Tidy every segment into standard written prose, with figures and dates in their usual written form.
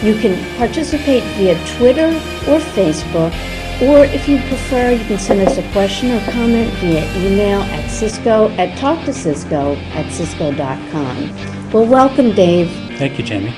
You can participate via Twitter or Facebook, or if you prefer, you can send us a question or comment via email at Talk2Cisco@cisco.com. Well, welcome, Dave. Thank you, Jamie.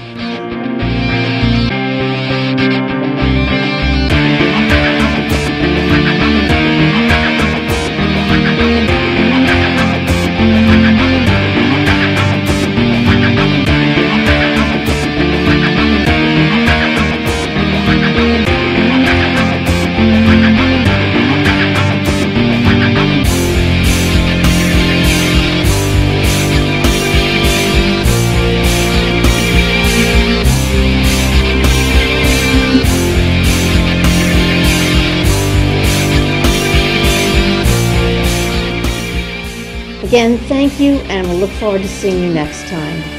Again, thank you, and we'll look forward to seeing you next time.